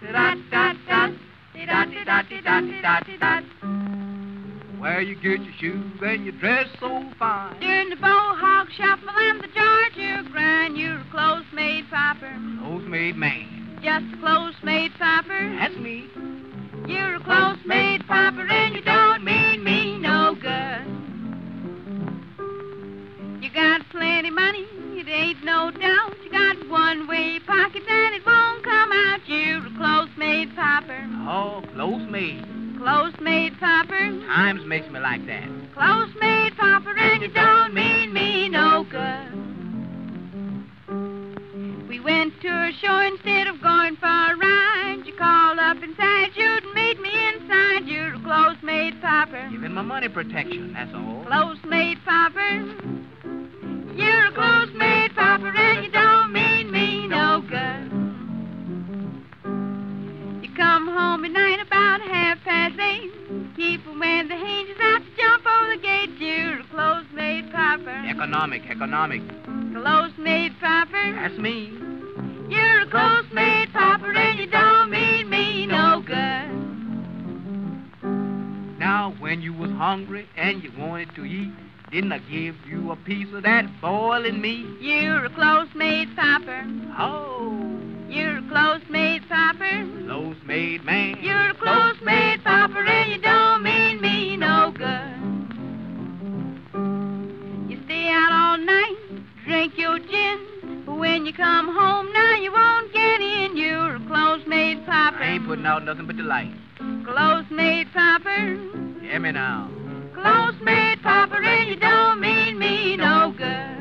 Where you get your shoes and your dress so fine. During the Bohawk Shuffle and the Georgia Grind, you're a close-made popper. Close-made man. Just a close-made popper. That's me. You're a close-made popper and you don't mean me no good. You got plenty money, it ain't no doubt. You got one-way pocket and it won't come out. You're a close-made popper. Oh, close-made. Close-made popper. Times makes me like that. Close-made popper and you don't mean me no good. We went to a show instead of going for a ride. You called up and said you'd meet me inside. You're a close-made popper. Giving my money protection, that's all. Close-made popper. You're a close-made popper and you don't mean me no good. You come home at night about 8:30. Keep when the hinges out to jump over the gate. You're a close-made popper. Economic. Close-made popper. That's me. You're a close-made popper and you don't mean me no good. Now, when you was hungry and you wanted to eat, didn't I give you a piece of that boiling meat? You're a close-made popper. Oh. You're a close-made popper. Close-made man. You're a close-made popper and you don't mean me no good. You stay out all night, drink your gin, but when you come home now you won't get in. You're a close-made popper. I ain't putting out nothing but delight. Close-made popper. Hear me now. Close-made popper and you don't mean me no good.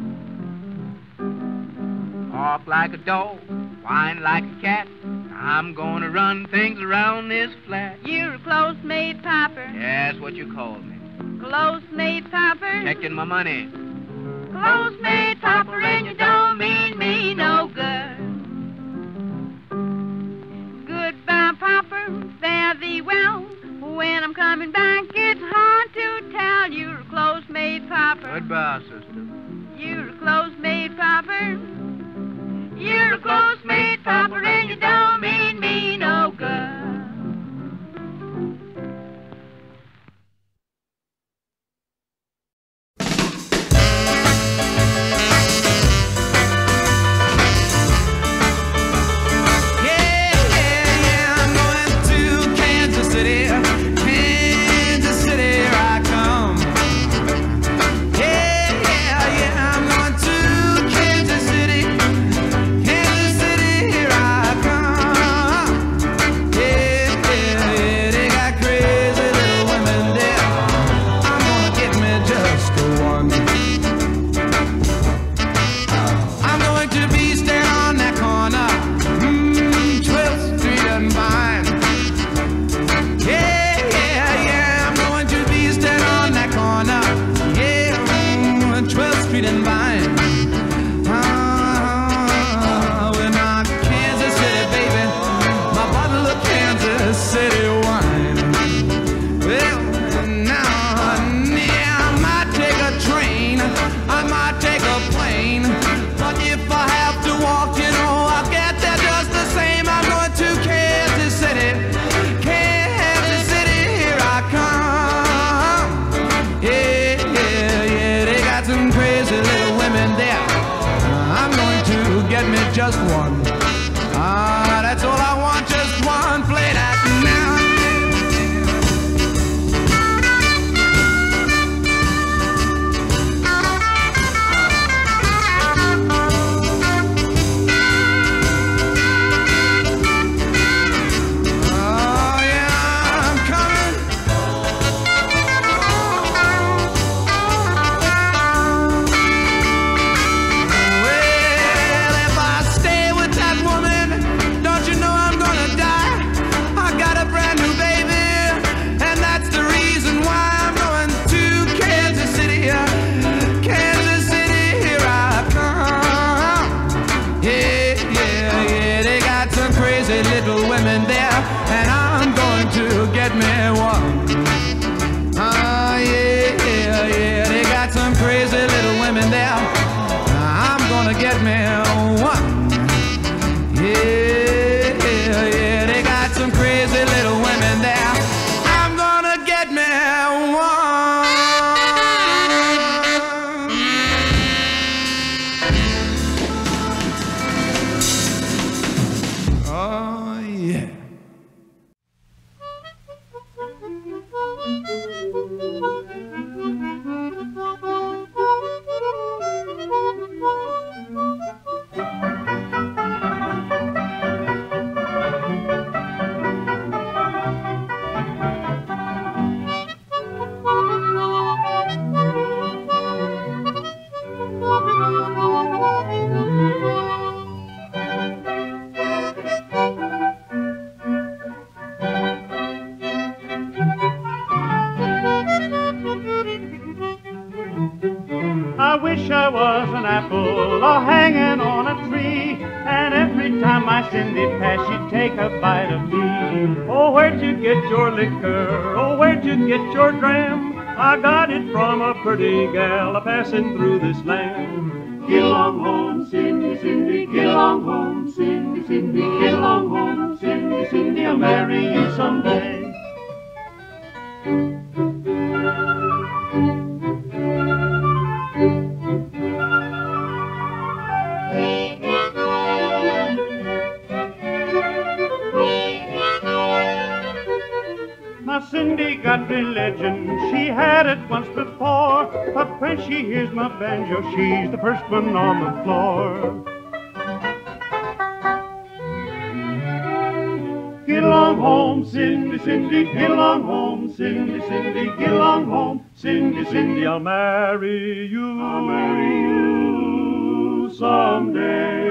Bark like a dog, whine like a cat. I'm gonna run things around this flat. You're a close-made popper. That's what you call me. Close-made popper. Checking my money. Close-made popper and you don't mean me no good. Goodbye, popper, fare thee well. When I'm coming back, it's hard to tell. You're a close-made popper. Goodbye, sister. You're a close-made popper. You're a close-made popper and you don't mean me no good. Just one. That's all I want, just one. Play that now. Oh, yeah, I'm coming. Well, if I stay with that woman, don't you know I'm gonna time my Cindy passed, she'd take a bite of me. Oh, where'd you get your liquor? Oh, where'd you get your dram? I got it from a pretty gal a-passing through this land. Get along home, Cindy, Cindy, get along home, Cindy, Cindy, get along home, Cindy, Cindy, I'll marry you someday. Now Cindy got religion, she had it once before, but when she hears my banjo, she's the first one on the floor. Get along home, Cindy, Cindy, get along home, Cindy, Cindy, get along home, Cindy, Cindy, I'll marry you someday.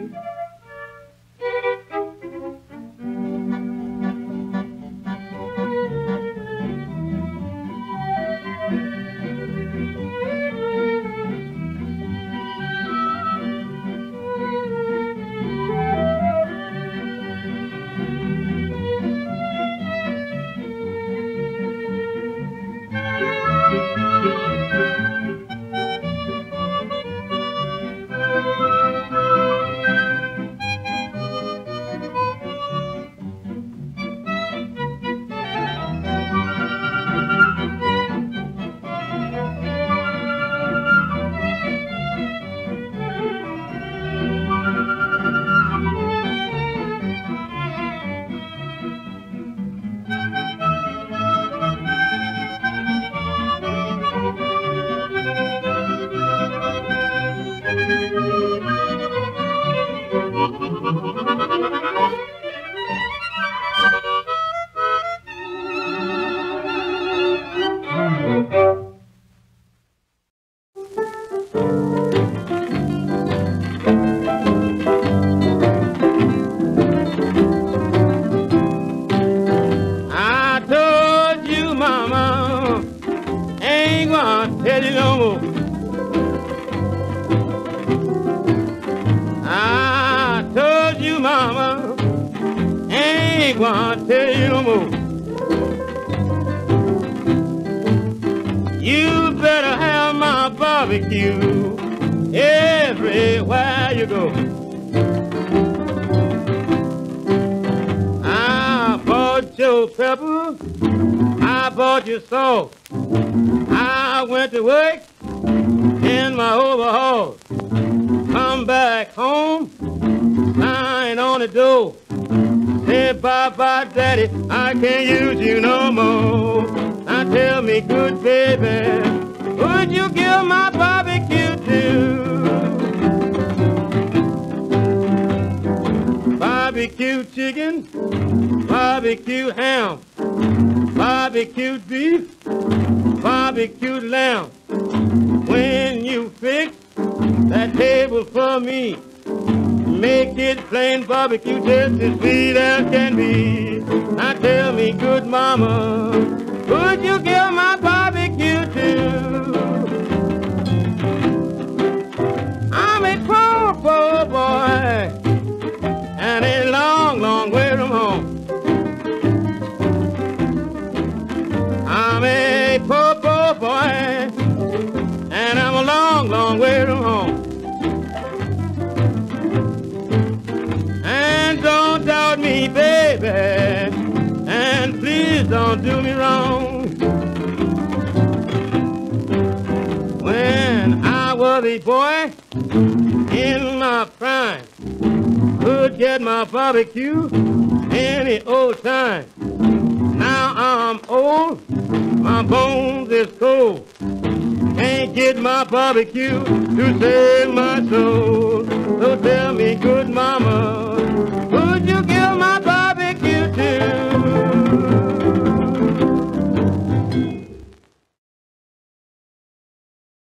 You better have my barbecue everywhere you go. I bought your pepper, I bought your salt. I went to work in my overalls. Come back home, sign on the door. Say bye-bye, Daddy, I can't use you no more. Now tell me, good baby, would you give my barbecue to? Barbecue chicken, barbecue ham, barbecue beef, barbecue lamb. When you fix that table for me, make it plain barbecue, just as sweet as can be. Now tell me, good mama, would you give my barbecue to? I'm a poor, poor boy, and a long, long way from home. I'm a poor, poor boy, and I'm a long, long way from home. And don't doubt me, baby, and please don't do me wrong. When I was a boy in my prime, could get my barbecue any old time. Now I'm old, my bones is cold. Can't get my barbecue to save my soul. So tell me, good mama,